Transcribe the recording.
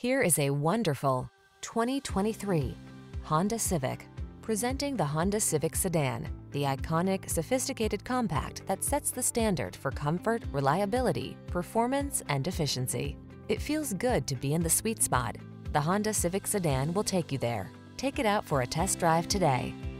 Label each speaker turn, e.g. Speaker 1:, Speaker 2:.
Speaker 1: Here is a wonderful 2023 Honda Civic. Presenting the Honda Civic sedan, the iconic, sophisticated compact that sets the standard for comfort, reliability, performance, and efficiency. It feels good to be in the sweet spot. The Honda Civic sedan will take you there. Take it out for a test drive today.